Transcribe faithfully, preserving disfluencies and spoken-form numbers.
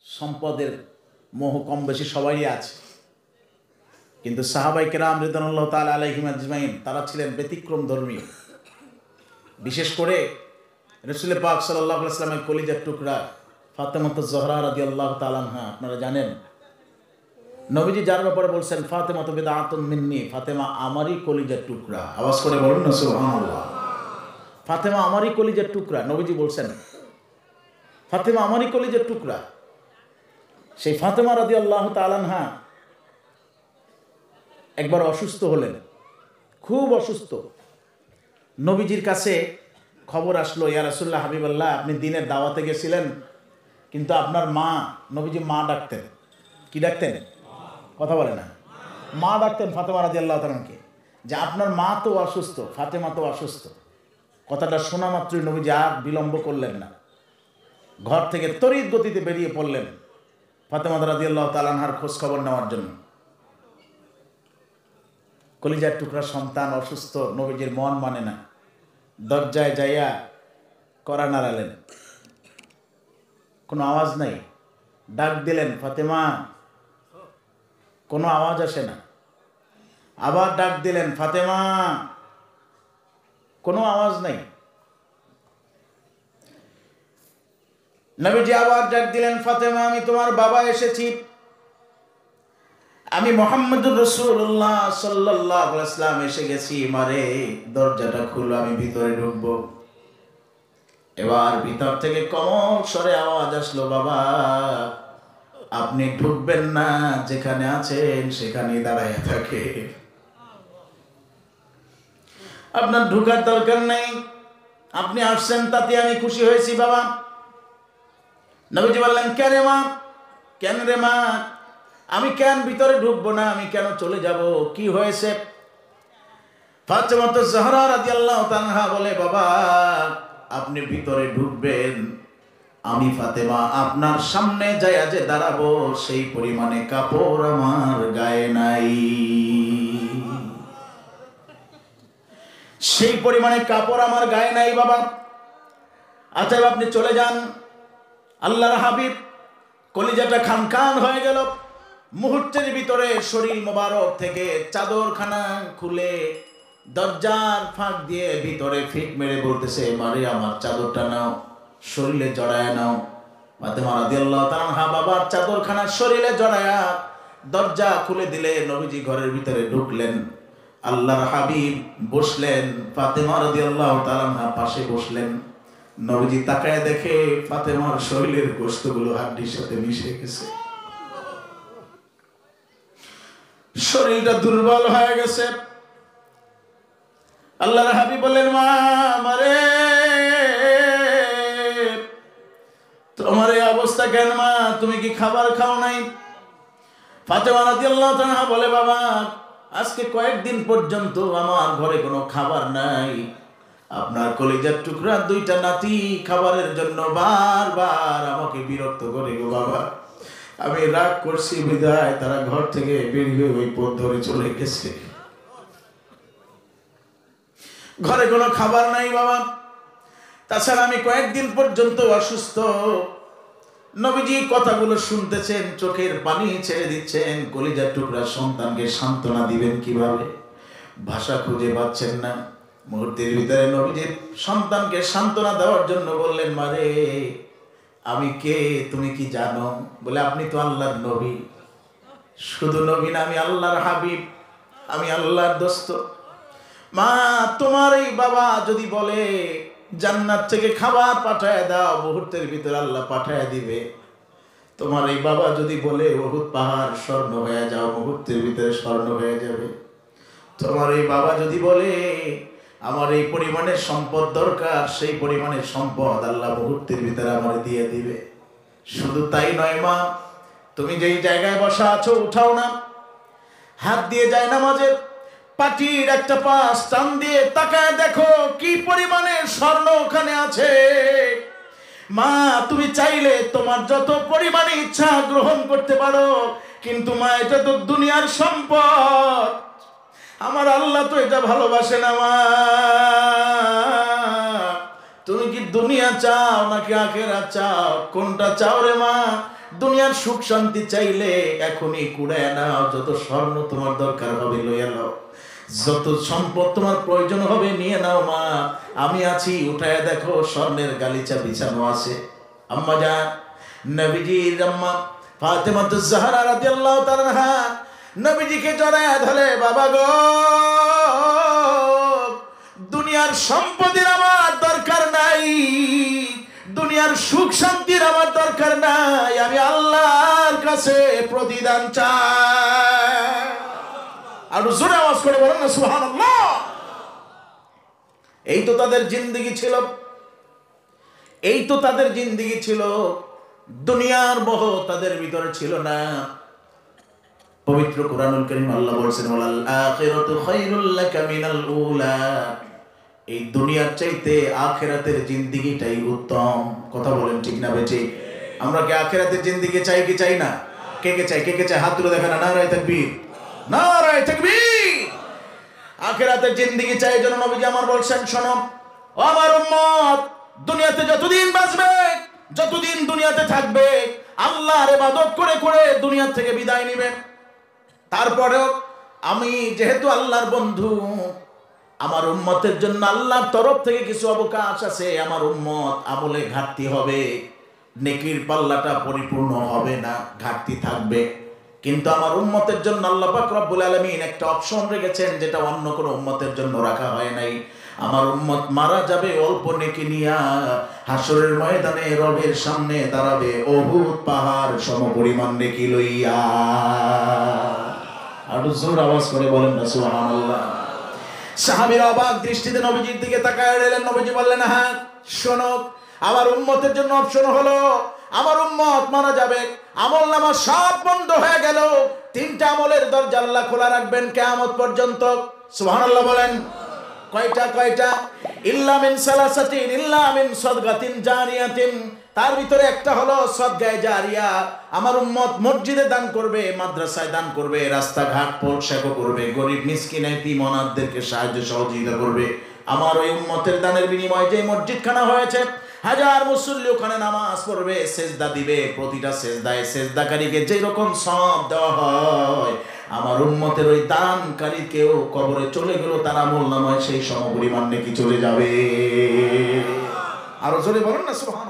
সম্পদের মোহ কম বেশি সবারই আছে, কিন্তু সাহাবাই কেরাম রিদওয়ানুল্লাহ তাআলা আলাইহিম আজমাইন তারা ছিলেন ব্যতিক্রম ধর্মী। বিশেষ করে রাসূল পাক সাল্লাল্লাহু আলাইহি ওয়াসাল্লামের কলিজার টুকরা ফাতেমাতুজ জোহরা রাদিয়াল্লাহু তাআলা আনহা, আপনারা জানেন নবীজি যার ব্যাপারে বলছেন ফাতেমাতু বিদআতুন মিন্নি, ফাতেমা আমারই কলিজার টুকরা। আওয়াজ করে বলুন না সুবহানাল্লাহ। ফাতেমা আমারই কলিজার টুকরা, নবীজি বলছেন ফাতেমা আমারই কলিজার টুকরা। সেই ফাতেমা রাদিয়াল্লাহু তাআলা আনহা একবার অসুস্থ হলেন, খুব অসুস্থ। নবীজির কাছে খবর আসলো, ইয়া রাসূলুল্লাহ হাবিবাল্লাহ, আপনি দিনের দাওয়াতে গেছিলেন, কিন্তু আপনার মা, নবীজি মা ডাকতেন, কি ডাকতেন? কথা বলে না, মা ডাকতেন ফাতেমা রাদিয়াল্লাহু তাআলা আনহাকে, যে আপনার মা তো অসুস্থ, ফাতেমা তো অসুস্থ। কথাটা শোনা মাত্রই নবীজি আর বিলম্ব করলেন না, ঘর থেকে তড়িৎ গতিতে বেরিয়ে পড়লেন ফাতেমা রাদিয়াল্লাহু তাআলা আনহার খোঁজ খবর নেওয়ার জন্য। কলিজার টুকরা সন্তান অসুস্থ, নবীজির মন মানে না, দরজায় যাইয়া কড়া নাড়ালেন, কোনো আওয়াজ নাই। ডাক দিলেন ফাতেমা, কোনো আওয়াজ আসে না। আবার ডাক দিলেন ফাতেমা, কোনো আওয়াজ নাই। নবীজি আবার ডাক দিলেন ফাতেমা, আমি তোমার বাবা এসেছি, আমি মুহাম্মদুর রাসূলুল্লাহ সাল্লাল্লাহু আলাইহি ওয়াসাল্লাম এসে গেছি, মারে দরজাটা খুলো, আমি ভিতরে ঢুকবো। এবার ভিতর থেকে কোমল স্বরে আওয়াজ আসলো, বাবা আপনি ঢুকবেন না, যেখানে আছেন সেখানেই দাঁড়ায় থাকে, আপনার ঢুকার দরকার নেই, আপনি আসছেন তাতে আমি খুশি হয়েছি বাবা। নবীজি বললেন, কেন রে মা, কেন রে মা, আমি কেন ভিতরে ঢুকবো না, আমি কেন চলে যাব, কি হয়েছে? ফাতেমাতুজ জোহরা রাদিয়াল্লাহু তাআলা আনহা বলে, বাবা আপনি ভিতরে ঢুকবেন, আমি ফাতেমা আপনার সামনে যাইয়া যে দাঁড়াবো সেই পরিমাণে কাপড় আমার গায়ে নাই, সেই পরিমাণে কাপড় আমার গায়ে নাই বাবা। আচ্ছা আপনি চলে যান। আল্লাহর হাবিব কলিজাটা খান খান হয়ে গেল, মুহূর্তের ভিতরে শরীর মোবারক থেকে চাদরখানা খুলে দরজার ফাঁক দিয়ে ভিতরে ফিট মেরে বলতেছে, মারে আমার চাদরটা নাও, শরীরে জড়ায় নাও। ফাতেমা রাদিয়াল্লাহু তাআলা আনহা বাবার চাদরখানা শরীরে জড়ায়া দরজা খুলে দিলে, নবীজি ঘরের ভিতরে ঢুকলেন, আল্লাহর হাবিব বসলেন, ফাতেমা রাদিয়াল্লাহু তাআলা আনহা পাশে বসলেন। নবীজি তাকায় দেখে ফাতেমার শরীরের গোশতগুলো হাড্ডির সাথে মিশে গেছে, শরীরটা দুর্বল হয়ে গেছে। আল্লাহর হাবিব বললেন, মা আমারে তোমার এই অবস্থা কেন মা, তুমি কি খাবার খাও নাই? ফাতেমা রাদিয়াল্লাহু তাআলা বলে, বাবা আজকে কয়েকদিন পর্যন্ত আমার ঘরে কোনো খাবার নাই, আপনার কলিজার টুকরা দুইটা নাতি খাবারের জন্য বারবার আমাকে বিরক্ত করে গো বাবা, আমি রাগ করছি বিদায় তারা ঘর থেকে বেরিয়ে ওই পথ ধরে চলে গেছে, ঘরে কোনো খাবার নাই বাবা, তাছাড়া আমি কয়েকদিন পর্যন্ত অসুস্থ। নবীজি কথাগুলো শুনতেছেন, চোখের পানি ছেড়ে দিচ্ছেন, কলিজার টুকরা সন্তানকে সান্ত্বনা দিবেন কিভাবে, ভাষা খুঁজে পাচ্ছেন না। মুহূর্তের ভিতরে নবীজির সন্তানকে সান্ত্বনা দেওয়ার জন্য বললেন, মারে আমি কে তুমি কি জানো? বলে, আপনি তো আল্লাহর নবী। শুধু নবী না, আমি আল্লাহর হাবিব, আমি আল্লাহর দোস্ত। মা তোমার এই বাবা যদি বলে জান্নাত থেকে খাবার পাঠায় দাও, মুহূর্তের ভিতরে আল্লাহ পাঠায় দিবে। তোমার এই বাবা যদি বলে উহুদ পাহাড় স্বর্ণ হয়ে যাও, মুহূর্তের ভিতরে স্বর্ণ হয়ে যাবে। তোমার এই বাবা যদি বলে আমার এই পরিমাণের সম্পদ দরকার, সেই পরিমাণের সম্পদ আল্লাহ মুহূর্তের ভিতরে আমার দিয়ে দিবে। শুধু তাই নয় মা, তুমি যেই জায়গায় বসা আছো উঠাও না, হাত দিয়ে যায় নামাজের পাটির একটা পাশ টান দিয়ে তাকায় দেখো কি পরিমাণে স্বর্ণ ওখানে আছে। মা তুমি চাইলে তোমার যত পরিমাণে ইচ্ছা গ্রহণ করতে পারো, কিন্তু মা এটা তো দুনিয়ার সম্পদ, আমার আল্লাহ তো এটা ভালোবাসে না। মা তুমি কি দুনিয়া চাও নাকি আখিরাত চাও, কোনটা চাও রে মা? দুনিয়ার সুখ শান্তি চাইলে এখনই কুড়ায় নাও, যত স্বর্ণ তোমার দরকার হবে লইয়া নাও, যত সম্পদ তোমার প্রয়োজন হবে নিয়ে নাও মা, আমি আছি, উঠায় দেখো স্বর্ণের গালিচা বিছানো আছে। আম্মা জান, নবীজির আম্মা ফাতেমাতুজ জাহরা রাদিয়াল্লাহু তাআলা আনহা নবীজিকে জড়ায় ধরে, বাবা গো, দুনিয়ার সম্পদের আমার দরকার নাই, দুনিয়ার সুখ শান্তির আমার দরকার নাই, আমি আল্লাহর কাছে প্রতিদান চাই। আর জোরে আওয়াজ করে বলেন না সুবহানাল্লাহ। এই তো তাদের জিন্দেগি ছিল, এই তো তাদের জিন্দেগি ছিল, দুনিয়ার মোহ তাদের ভিতরে ছিল না। পবিত্র কোরআনুল কারীম আল্লাহ বলেছেন, ওয়ালাল আখিরাতু খায়রুল লাকা মিনাল উলা, এই দুনিয়ার চাইতে আখিরাতের জিন্দেগিটাই উত্তম। কথা বলেন ঠিক না বেঠিক? আমরা কি আখিরাতের জিন্দেগি চাই কি চাই না? কে কে চাই? কে কে চাই? হাত তুলে দেখেন। নারায়ে তাকবীর, নারায়ে তাকবীর। আখিরাতের জিন্দেগি চাই জন্য নবীজি আমার বলছেন, শোনো ও আমার উম্মত, দুনিয়াতে যতদিন বাঁচবে, যতদিন দুনিয়াতে থাকবে, আল্লাহর ইবাদত করে করে দুনিয়া থেকে বিদায় নিবে। তারপরেও আমি যেহেতু আল্লাহর বন্ধু, আমার উম্মতের জন্য আল্লাহর তরফ থেকে কিছু অবকাশ আছে। আমার উম্মত আমলে ঘাটতি হবে, নেকির পাল্লাটা পরিপূর্ণ হবে না, ঘাটতি থাকবে, কিন্তু আমার উম্মতের জন্য আল্লাহ পাক রব্বুল আলামিন একটা অপশন রেখেছেন, যেটা অন্য কোনো উম্মতের জন্য রাখা হয় নাই। আমার উম্মত মারা যাবে অল্প নেকি নিয়া, হাসরের ময়দানে রবের সামনে দাঁড়াবে উহুদ পাহাড় সমপরিমাণ নেকি লইয়া। আর জোর আওয়াজ করে বলেন না সুবহানাল্লাহ। সাহাবীরা অবাক দৃষ্টিতে নবীজির দিকে তাকায় রইলেন। নবীজি বললেন, হ্যাঁ শোনো, আমার উম্মতের জন্য অপশন হলো, আমার উম্মত মারা যাবে, আমল নামা সব বন্ধ হয়ে গেল, তিনটা আমলের দরজা আল্লাহ খোলা রাখবেন কিয়ামত পর্যন্ত। সুবহানাল্লাহ বলেন। কয়টা? কয়টা? ইল্লা মিন সালাসাতিন, ইল্লা মিন সাদগাতিন জারিয়াতিন, তার ভিতরে একটা হলো সদগায়ে জারিয়া। আমার উম্মত মসজিদে দান করবে, মাদ্রাসায় দান করবে, রাস্তাঘাট পরিষ্কার করবে, গরিব মিসকিন এতিম অনাথদেরকে সাহায্য সহযোগিতা করবে। আমার ওই উম্মতের দানের বিনিময়ে যে মসজিদখানা হয়েছে, হাজার মুসল্লি ওখানে নামাজ পড়বে, সেজদা দিবে, প্রতিটা সেজদায় সেজদাকারীকে যেই রকম সওয়াব দেওয়া হয়, আমার উম্মতের ওই দানকারীকেও কবরে চলে গেল, তার আমল নামায় সেই সমপরিমাণ নেকি চলে যাবে। আরো জোরে বলেন না সুবহানাল্লাহ।